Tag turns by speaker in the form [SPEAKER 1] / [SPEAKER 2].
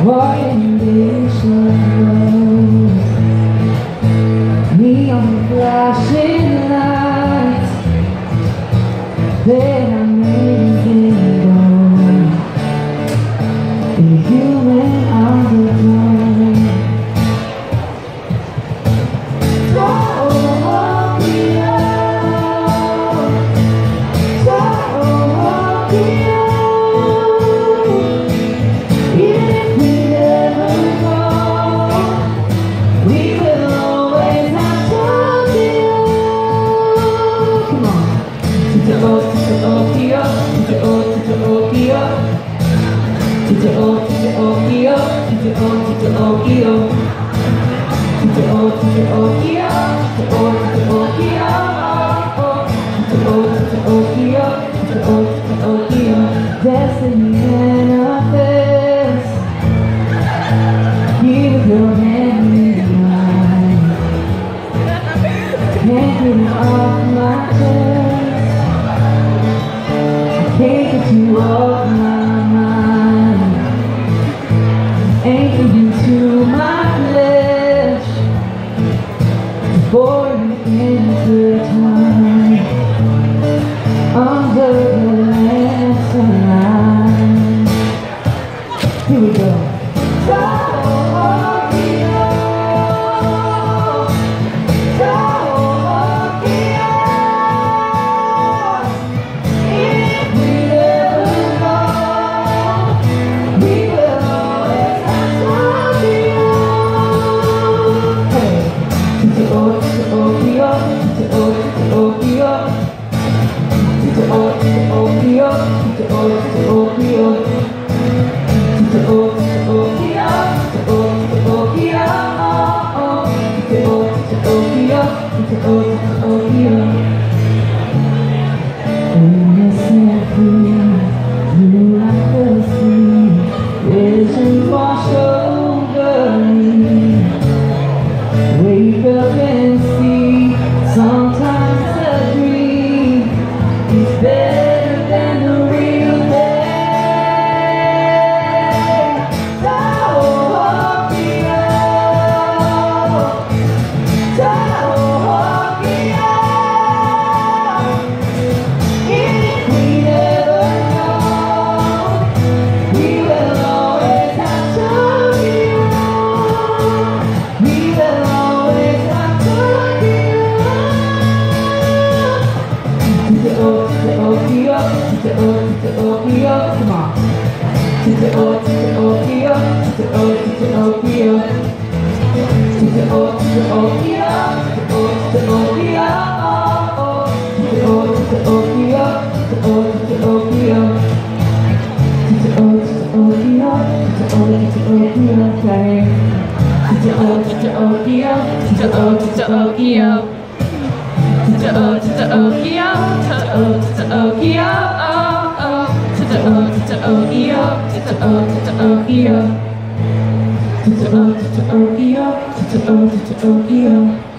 [SPEAKER 1] Walking visions, neon flashing lights, then I made it go. The human underground. Destiny manifest. You with your hand in mine, can't get it off my chest. I can't get you off my mind. Anchor you to my flesh, before you intertwine under the lantern line. Here we go. Wake up and see, sometimes a dream is better than the real day. Tokyo, Tokyo. If we never know, we will always have Tokyo. We will always have Tokyo. Tokyo, come on. Tokyo, Tokyo, Tokyo. Tokyo.